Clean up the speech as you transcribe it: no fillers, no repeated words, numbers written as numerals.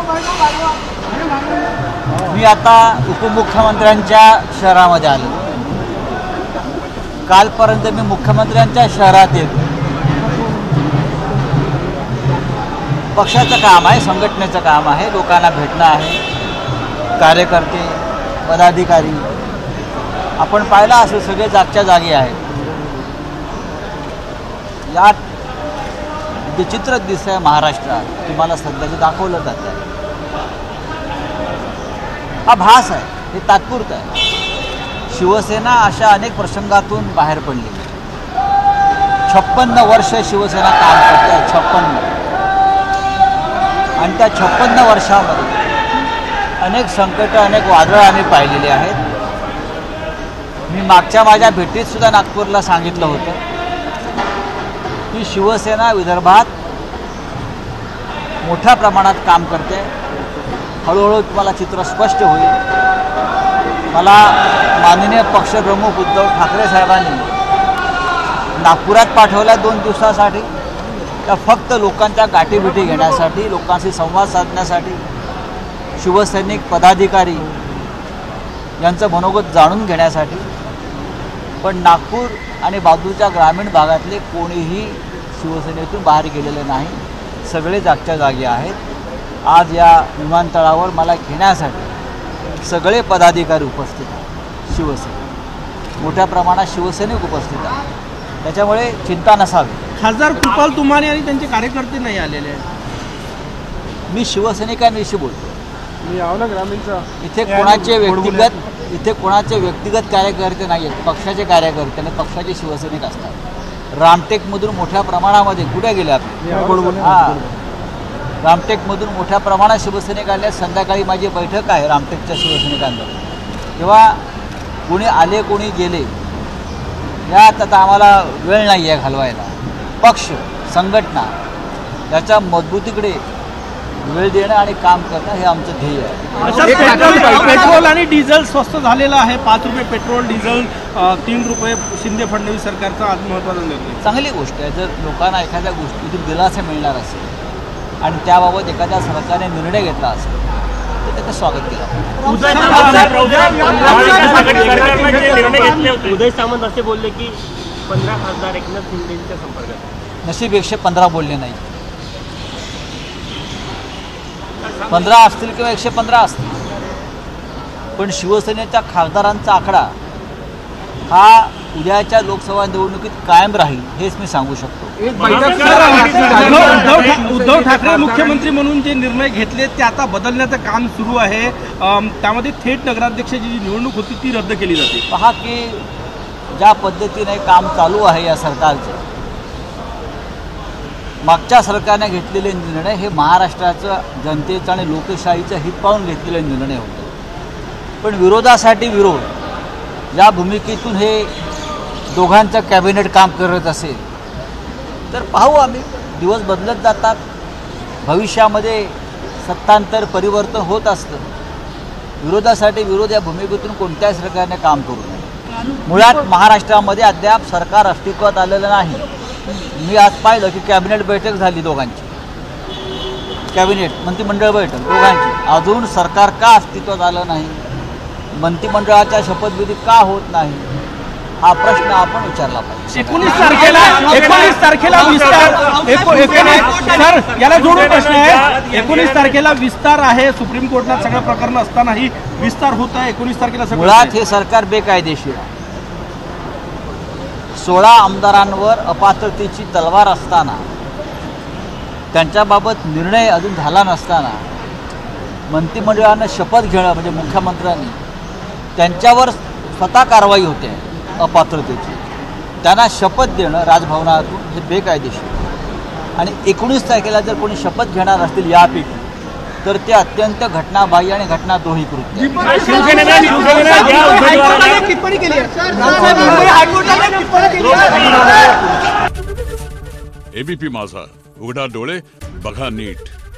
मी आता उपमुख्यमंत्र्यांच्या शहरामध्ये आलो. कालपर्यंत मी मुख्यमंत्र्यांच्या शहरात येतो. पक्षाचं काम आहे, संघटनेचं काम आहे, लोकांना भेटणं आहे, कार्यकर्ते, पदाधिकारी. आपण पाहिलं असेल सगळे जागच्या जागी आहेत. यात विचित्र दिसतंय महाराष्ट्रात, तुम्हाला सध्याचं दाखवलं जात आहे. हा भास आहे, हे तात्पुरतं आहे. शिवसेना अशा अनेक प्रसंगातून बाहेर पडली. 56 वर्ष शिवसेना काम करते आहे, 56. आणि त्या 56 वर्षामध्ये अनेक संकटं, अनेक वादळं आम्ही पाहिलेली आहेत. मी मागच्या माझ्या भेटीतसुद्धा नागपूरला सांगितलं होतं की शिवसेना विदर्भात मोठ्या प्रमाणात काम करते. हळूहळू तुम्हाला चित्र स्पष्ट होईल. मला माननीय पक्षप्रमुख उद्धव ठाकरे साहेबांनी नागपुरात पाठवल्या 2 दिवसासाठी. त्या फक्त लोकांच्या गाठीभेटी घेण्यासाठी, लोकांशी संवाद साधण्यासाठी, शिवसैनिक पदाधिकारी यांचं मनोगत जाणून घेण्यासाठी. पण नागपूर आणि बाजूच्या ग्रामीण भागातले कोणीही शिवसेनेतून बाहेर गेलेले नाही. सगळे जागच्या जागी आहेत. आज या विमानतळावर मला घेण्यासाठी सगळे पदाधिकारी उपस्थित आहेत. शिवसेना मोठ्या प्रमाणात शिवसैनिक उपस्थित आहेत. त्याच्यामुळे चिंता नसावी. खासदार कृपाल तुमाने आणि त्यांचे कार्यकर्ते नाही आलेले आहेत. मी शिवसैनिकांविषयी बोलतो. मी आवला ग्रामीणचा इथे कोणाचे व्यक्तिगत कार्यकर्ते नाही आहेत. पक्षाचे कार्यकर्ते आणि पक्षाचे शिवसैनिक असतात. रामटेकमधून मोठ्या प्रमाणामध्ये कुठे गेले आपण? हां, रामटेकमधून मोठ्या प्रमाणात शिवसैनिक आले. संध्याकाळी माझी बैठक आहे रामटेकच्या शिवसैनिकांबरोबर. तेव्हा कोणी आले, कोणी गेले, यात आता आम्हाला वेळ नाही आहे घालवायला. पक्ष, संघटना याच्या मजबूतीकडे वेळ देणं आणि काम करणं हे आमचं ध्येय आहे. पेट्रोल आणि डिझेल स्वस्त झालेलं आहे. 5 रुपये पेट्रोल, डिझेल 3 रुपये. शिंदे फडणवीस सरकारचा आज महत्त्वाचा निर्णय. चांगली गोष्ट आहे. जर लोकांना एखाद्या गोष्टीतून दिलासा मिळणार असेल आणि त्याबाबत एखाद्या सरकारने निर्णय घेतला असेल तर त्याचं स्वागत केलं. उदय सामंत असे बोलले की 15 खासदार एकनाथ शिंदेच्या संपर्कात. नशीब 115 बोलले नाही. 15 असतील किंवा 115 असतील, पण शिवसेनेच्या खासदारांचा आकडा हा उद्याच्या लोकसभा निवडणुकीत कायम राहील हेच मी सांगू शकतो. उद्धव ठाकरे मुख्यमंत्री म्हणून जे निर्णय घेतले ते आता बदलण्याचं काम सुरू आहे. त्यामध्ये थेट नगराध्यक्षाची जी निवडणूक होती ती रद्द केली जाते. पहा की ज्या पद्धतीने काम चालू आहे या सरकारचं, मागच्या सरकारने घेतलेले निर्णय हे महाराष्ट्राचं जनतेचं आणि लोकशाहीचं हित पाहून घेतलेले निर्णय होते. पण विरोधासाठी विरोध या भूमिकेतून हे दोघांचं कॅबिनेट काम करत असेल तर पाहू आम्ही. दिवस बदलत जातात. भविष्यामध्ये सत्तांतर परिवर्तन होत असतं. विरोधासाठी विरोध या भूमिकेतून कोणत्याही सरकारने काम करू नये. मुळात महाराष्ट्रामध्ये अद्याप सरकार अस्तित्वात आलेलं नाही. मी आज पाहिलं की कॅबिनेट बैठक झाली दोघांची, कॅबिनेट मंत्रिमंडळ बैठक दोघांची. अजून सरकार का अस्तित्वात आलं नाही, मंत्रिमंडळाच्या शपथविधी का होत नाही, हा प्रश्न आपण विचारला पाहिजे. 19 तारखेला विस्तार. सर, याला जोडून प्रश्न आहे. 19 तारखेला विस्तार आहे. सुप्रीम कोर्टात सगळं प्रकरण असतानाही विस्तार होत आहे. 19 तारखेला मुळात हे सरकार बेकायदेशीर आहे. 16 आमदारांवर अपात्रतेची तलवार असताना, त्यांच्याबाबत निर्णय अजून झाला नसताना, मंत्रिमंडळानं शपथ घेणं म्हणजे मुख्यमंत्र्यांनी त्यांच्यावर स्वतः कारवाई होते अपात्रतेची, त्यांना शपथ देणं राजभवनातून हे बेकायदेशीर. आणि 19 तारखेला जर कोणी शपथ घेणार असतील यापैकी तर ते अत्यंत घटनाबाह्य आणि घटनाद्रोही कृत्य. एबीपी माझा, उघडा डोळे बघा नीट.